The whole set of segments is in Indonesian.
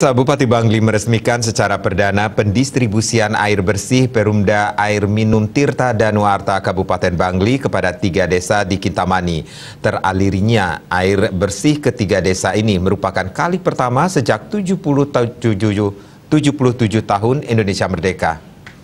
Bupati Bangli meresmikan secara perdana pendistribusian air bersih Perumda Air Minum Tirta Danuarta Kabupaten Bangli kepada 3 desa di Kintamani. Teralirinya air bersih ke 3 desa ini merupakan kali pertama sejak 77 tahun Indonesia Merdeka.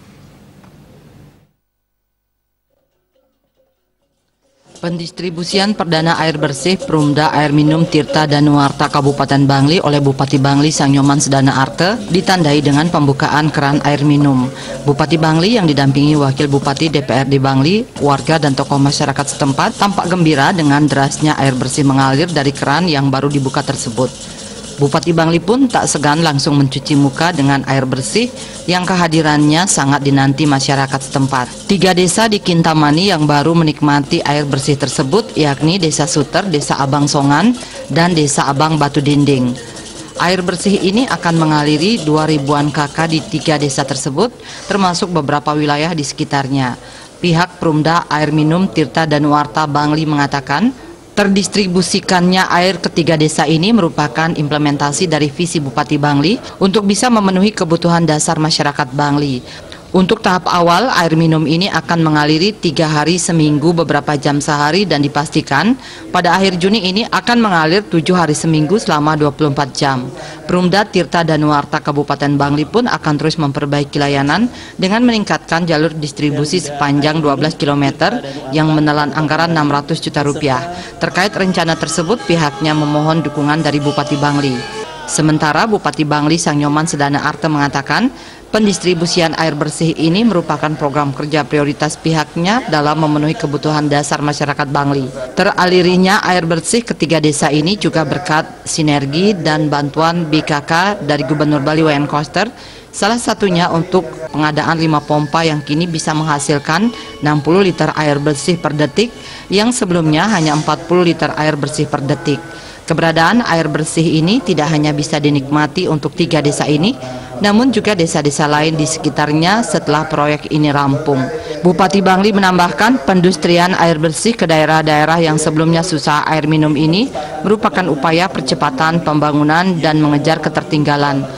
Pendistribusian perdana air bersih Perumda Air Minum Tirta Danuarta Kabupaten Bangli oleh Bupati Bangli Sangyoman Sedana Arte ditandai dengan pembukaan keran air minum. Bupati Bangli yang didampingi Wakil Bupati DPRD Bangli, warga dan tokoh masyarakat setempat tampak gembira dengan derasnya air bersih mengalir dari keran yang baru dibuka tersebut. Bupati Bangli pun tak segan langsung mencuci muka dengan air bersih yang kehadirannya sangat dinanti masyarakat setempat. 3 desa di Kintamani yang baru menikmati air bersih tersebut yakni Desa Suter, Desa Abang Songan, dan Desa Abang Batu Dinding. Air bersih ini akan mengaliri 2.000-an kakak di 3 desa tersebut, termasuk beberapa wilayah di sekitarnya. Pihak Perumda Air Minum Tirta Danuarta Bangli mengatakan, terdistribusikannya air ke 3 desa ini merupakan implementasi dari visi Bupati Bangli untuk bisa memenuhi kebutuhan dasar masyarakat Bangli. Untuk tahap awal, air minum ini akan mengaliri 3 hari seminggu beberapa jam sehari dan dipastikan pada akhir Juni ini akan mengalir 7 hari seminggu selama 24 jam. Perumda Tirta Danuarta Kabupaten Bangli pun akan terus memperbaiki layanan dengan meningkatkan jalur distribusi sepanjang 12 km yang menelan anggaran 600 juta rupiah. Terkait rencana tersebut, pihaknya memohon dukungan dari Bupati Bangli. Sementara Bupati Bangli Sangyoman Sedana Arte mengatakan, pendistribusian air bersih ini merupakan program kerja prioritas pihaknya dalam memenuhi kebutuhan dasar masyarakat Bangli. Teralirinya air bersih ke 3 desa ini juga berkat sinergi dan bantuan BKK dari Gubernur Bali Wayan Koster, salah satunya untuk pengadaan 5 pompa yang kini bisa menghasilkan 60 liter air bersih per detik yang sebelumnya hanya 40 liter air bersih per detik. Keberadaan air bersih ini tidak hanya bisa dinikmati untuk 3 desa ini, namun juga desa-desa lain di sekitarnya setelah proyek ini rampung. Bupati Bangli menambahkan pendistribusian air bersih ke daerah-daerah yang sebelumnya susah air minum ini merupakan upaya percepatan pembangunan dan mengejar ketertinggalan.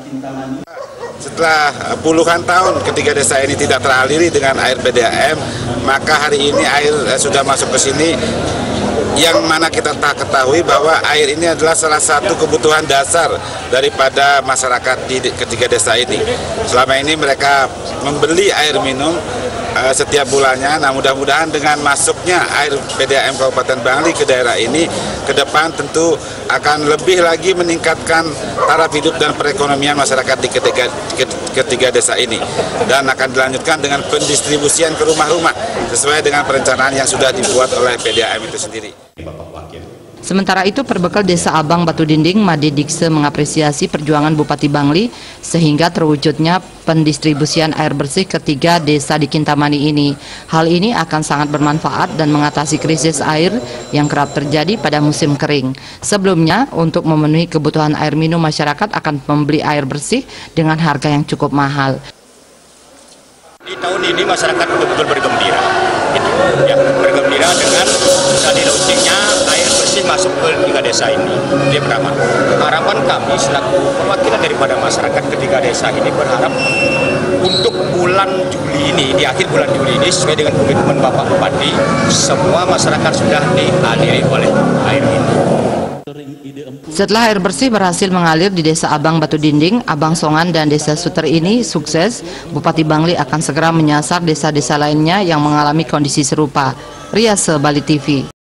Setelah puluhan tahun ketiga desa ini tidak teraliri dengan air PDAM, maka hari ini air sudah masuk ke sini. Yang mana kita tak ketahui bahwa air ini adalah salah satu kebutuhan dasar daripada masyarakat di ketiga desa ini. Selama ini mereka membeli air minum setiap bulannya. Nah, mudah-mudahan dengan masuknya air PDAM Kabupaten Bangli ke daerah ini, ke depan tentu akan lebih lagi meningkatkan taraf hidup dan perekonomian masyarakat di ketiga desa ini. Dan akan dilanjutkan dengan pendistribusian ke rumah-rumah sesuai dengan perencanaan yang sudah dibuat oleh PDAM itu sendiri. Sementara itu, perbekal Desa Abang Batu Dinding, Made Dikse mengapresiasi perjuangan Bupati Bangli sehingga terwujudnya pendistribusian air bersih ke 3 desa di Kintamani ini. Hal ini akan sangat bermanfaat dan mengatasi krisis air yang kerap terjadi pada musim kering. Sebelumnya, untuk memenuhi kebutuhan air minum, masyarakat akan membeli air bersih dengan harga yang cukup mahal. Di tahun ini masyarakat betul-betul bergembira, bergembira dengan bisa dilaunchingnya air bersih masuk ke 3 desa ini. Dia pertama, harapan kami selaku perwakilan daripada masyarakat ketiga desa ini berharap untuk bulan Juli ini, di akhir bulan Juli ini, sesuai dengan komitmen Bapak Bupati, semua masyarakat sudah dialiri oleh air ini. Setelah air bersih berhasil mengalir di Desa Abang Batu Dinding, Abang Songan, dan Desa Suter ini sukses, Bupati Bangli akan segera menyasar desa-desa lainnya yang mengalami kondisi serupa. Riase, Bali TV.